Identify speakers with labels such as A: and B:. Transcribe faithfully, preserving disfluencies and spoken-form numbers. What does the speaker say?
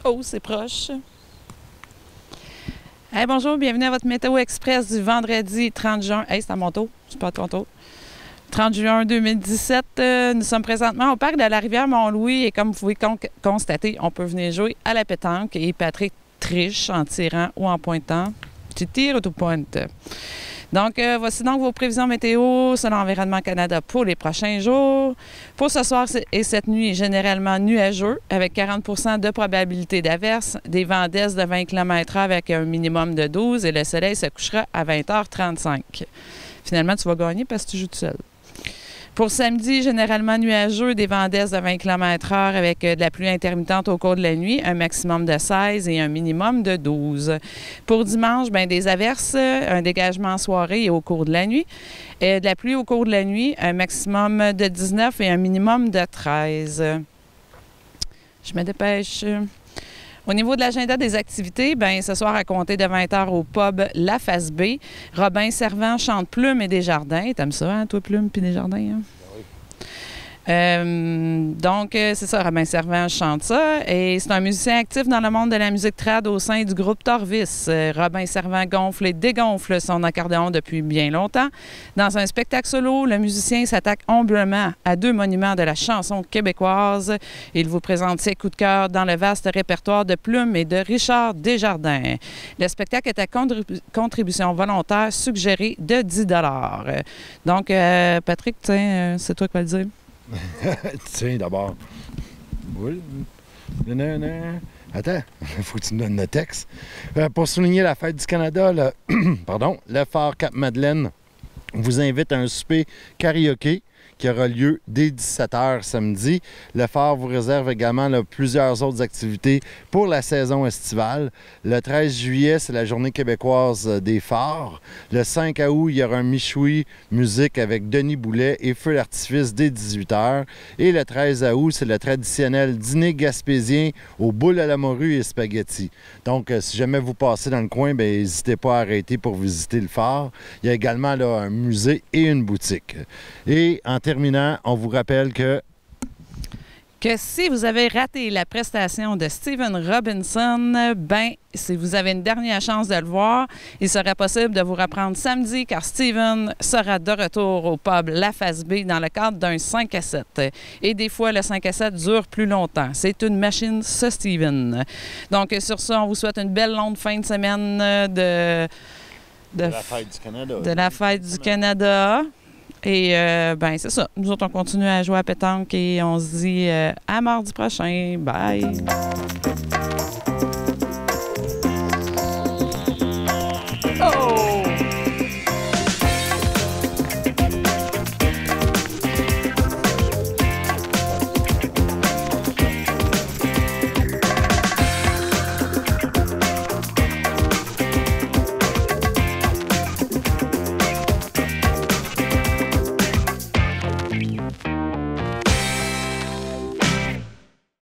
A: Oh, c'est proche. Hey, bonjour, bienvenue à votre Météo Express du vendredi trente juin. Hey, c'est à mon tour, c'est pas à ton tour. trente juin deux mille dix-sept, euh, nous sommes présentement au parc de la rivière Mont-Louis et comme vous pouvez con constater, on peut venir jouer à la pétanque et Patrick triche en tirant ou en pointant. Tu tires ou tu pointes? Donc, euh, voici donc vos prévisions météo selon Environnement Canada pour les prochains jours. Pour ce soir et cette nuit, généralement nuageux avec quarante pour cent de probabilité d'averse, des vents d'est de vingt kilomètres heure avec un minimum de douze et le soleil se couchera à vingt heures trente-cinq. Finalement, tu vas gagner parce que tu joues tout seul. Pour samedi, généralement nuageux, des vents d'est de vingt kilomètres heure avec de la pluie intermittente au cours de la nuit, un maximum de seize et un minimum de douze. Pour dimanche, bien, des averses, un dégagement en soirée et au cours de la nuit. Et de la pluie au cours de la nuit, un maximum de dix-neuf et un minimum de treize. Je me dépêche. Au niveau de l'agenda des activités, bien, ce soir à compter de vingt heures au pub La Face B, Robin Servant chante Plume et Desjardins. T'aimes ça, hein, toi, Plume puis Desjardins? Hein? Oui. Euh, donc, c'est ça, Robin Servant chante ça. Et c'est un musicien actif dans le monde de la musique trad au sein du groupe Torvis. Euh, Robin Servant gonfle et dégonfle son accordéon depuis bien longtemps. Dans un spectacle solo, le musicien s'attaque humblement à deux monuments de la chanson québécoise. Il vous présente ses coups de cœur dans le vaste répertoire de Plume et de Richard Desjardins. Le spectacle est à contribution volontaire suggérée de dix dollars. Donc, euh, Patrick, tiens, c'est toi qui vas le dire.
B: Tiens, d'abord. Oui. Attends, il faut que tu me donnes le texte. Euh, pour souligner la fête du Canada, le, pardon, le Phare Cap-Madeleine vous invite à un souper karaoké qui aura lieu dès dix-sept heures samedi. Le Phare vous réserve également là, plusieurs autres activités pour la saison estivale. Le treize juillet, c'est la journée québécoise des phares. Le cinq août, il y aura un michoui musique avec Denis Boulet et feu d'artifice dès dix-huit heures. Et le treize août, c'est le traditionnel dîner gaspésien aux boules à la morue et spaghettis. Donc, si jamais vous passez dans le coin, n'hésitez pas à arrêter pour visiter le phare. Il y a également là, un musée et une boutique. Et en terminant, on vous rappelle que
A: que si vous avez raté la prestation de Steven Robinson, ben si vous avez une dernière chance de le voir, il serait possible de vous reprendre samedi car Steven sera de retour au pub La Face B dans le cadre d'un cinq à sept. Et des fois, le cinq à sept dure plus longtemps. C'est une machine, ce Steven. Donc, sur ça, on vous souhaite une belle longue fin de semaine de...
B: De, de la fête du Canada.
A: De la fête du Canada. Et euh, ben c'est ça. Nous autres, on continue à jouer à pétanque et on se dit euh, à mardi prochain. Bye!